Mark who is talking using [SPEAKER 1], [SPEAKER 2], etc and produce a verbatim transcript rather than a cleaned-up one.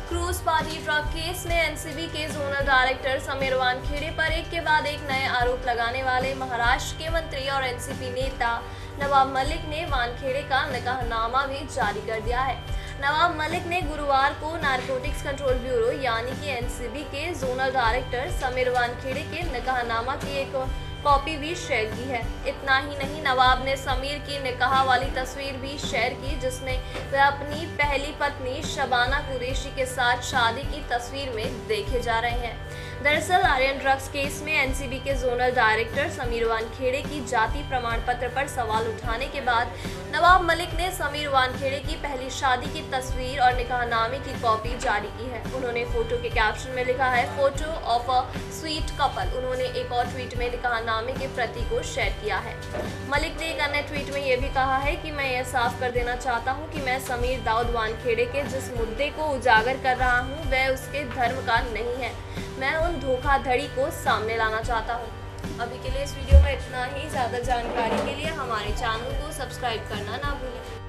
[SPEAKER 1] Cruise party drug case में NCB के zonal director Sameer Wankhede पर एक के बाद एक नए आरोप लगाने वाले महाराष्ट्र के मंत्री और एनसीपी नेता नवाब मलिक ने वानखेड़े का निकाहनामा भी जारी कर दिया है। नवाब मलिक ने गुरुवार को नारकोटिक्स कंट्रोल ब्यूरो यानी कि एनसीबी के जोनल डायरेक्टर समीर वानखेड़े के निकाहनामा की एक कॉपी भी शेयर की है। इतना ही नहीं, नवाब ने समीर की निकाह वाली तस्वीर भी शेयर की जिसमें वह अपनी पहली पत्नी शबाना कुरैशी के साथ शादी की तस्वीर में देखे जा रहे हैं। दरअसल आर्यन ड्रग्स केस में एनसीबी के जोनल डायरेक्टर समीर वानखेड़े की जाति प्रमाण पत्र पर सवाल उठाने के बाद नवाब मलिक ने समीर वानखेड़े की पहली शादी की तस्वीर और निकाहनामे की कॉपी जारी की है। उन्होंने फोटो के कैप्शन में लिखा है, photo of a sweet couple. उन्होंने एक और ट्वीट में निकाहनामे के प्रति को शेयर किया है। मलिक ने एक अन्य ट्वीट में यह भी कहा है कि मैं यह साफ कर देना चाहता हूं कि मैं समीर दाऊद वानखेड़े के जिस मुद्दे को उजागर कर रहा हूं वह उसके धर्म का नहीं है। मैं उन धोखाधड़ी को सामने लाना चाहता हूं। अभी के लिए इस वीडियो में इतना ही। ज़्यादा जानकारी के लिए हमारे चैनल को सब्सक्राइब करना ना भूलें।